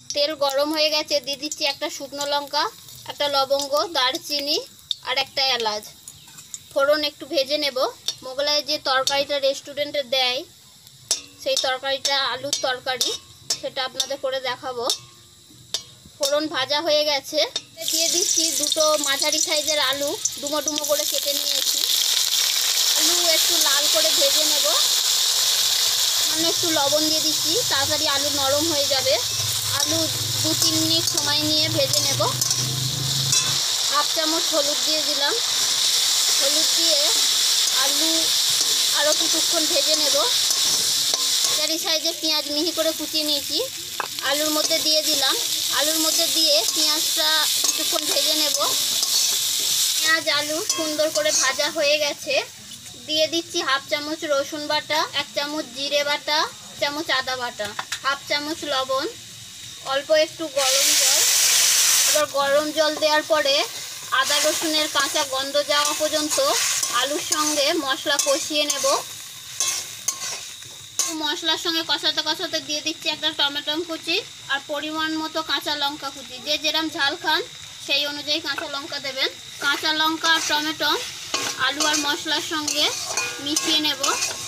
তেল গরম হয়ে গেছে, দিয়ে দিচ্ছি একটা শুকনো লঙ্কা, একটা লবঙ্গ, দারচিনি আর একটা এলাচ। ফোড়ন একটু ভেজে নেব। মোগলাইয়ের যে তরকারিটা রেস্টুরেন্টে দেয়, সেই তরকারিটা আলুর তরকারি, সেটা আপনাদের করে দেখাবো। ফোড়ন ভাজা হয়ে গেছে, দিয়ে দিচ্ছি দুটো মাঝারি সাইজের আলু, ডুমো ডুমো করে কেটে নিয়েছি। আলু একটু লাল করে ভেজে নেব। মানে একটু লবণ দিয়ে দিচ্ছি, তাড়াতাড়ি আলু নরম হয়ে যাবে। আলু 2-3 মিনিট সময় নিয়ে ভেজে নেব। হাফ চামচ হলুদ দিয়ে দিলাম। হলুদ দিয়ে আলু আরও কিছুক্ষণ ভেজে নেব। মাঝারি সাইজে পেঁয়াজ মিহি করে কুচিয়ে নিয়েছি, আলুর মধ্যে দিয়ে দিলাম। আলুর মধ্যে দিয়ে পেঁয়াজটা কিছুক্ষণ ভেজে নেব। পেঁয়াজ আলু সুন্দর করে ভাজা হয়ে গেছে, দিয়ে দিচ্ছি হাফ চামচ রসুন বাটা, 1 চামচ জিরে বাটা, 1 চামচ আদা বাটা, হাফ চামচ লবণ, অল্প একটু গরম জল। এবার গরম জল দেওয়ার পরে আদা রসুনের কাঁচা গন্ধ যাওয়া পর্যন্ত আলুর সঙ্গে মশলা কষিয়ে নেব। মশলার সঙ্গে কষাতে কষাতে দিয়ে দিচ্ছি একটা টমেটো কুচি আর পরিমাণ মতো কাঁচা লঙ্কা কুচি। যে যেরকম ঝাল খান সেই অনুযায়ী কাঁচা লঙ্কা দেবেন। কাঁচা লঙ্কা আর টমেটো আলু আর মশলার সঙ্গে মিশিয়ে নেব।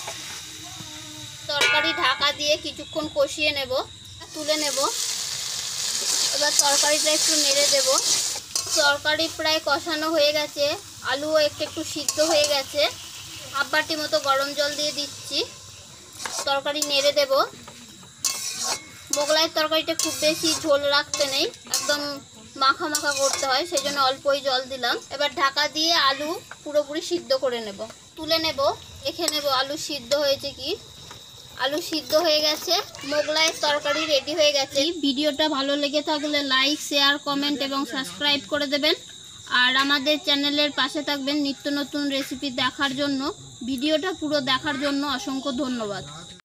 তরকারি ঢাকা দিয়ে কিছুক্ষণ কষিয়ে নেব, তুলে নেব। এবার তরকারিটা একটু নেড়ে দেব। তরকারি প্রায় কষানো হয়ে গেছে, আলুও একটু সিদ্ধ হয়ে গেছে। হাফ বাটি মতো গরম জল দিয়ে দিচ্ছি। তরকারি নেড়ে দেব। মোগলাইয়ের তরকারিটা খুব বেশি ঝোল রাখতে নেই, একদম মাখা মাখা করতে হয়, সেই জন্য অল্পই জল দিলাম। এবার ঢাকা দিয়ে আলু পুরোপুরি সিদ্ধ করে নেব। তুলে নেব, দেখে নেব আলু সিদ্ধ হয়েছে কি। আলু সিদ্ধ হয়ে গেছে, মোগলাইয়ের তরকারি রেডি হয়ে গেছে। ভিডিওটা ভালো লেগে থাকলে লাইক, শেয়ার, কমেন্ট এবং সাবস্ক্রাইব করে দেবেন। আর আমাদের চ্যানেলের পাশে থাকবেন নিত্য নতুন রেসিপি দেখার জন্য। ভিডিওটা পুরো দেখার জন্য অসংখ্য ধন্যবাদ।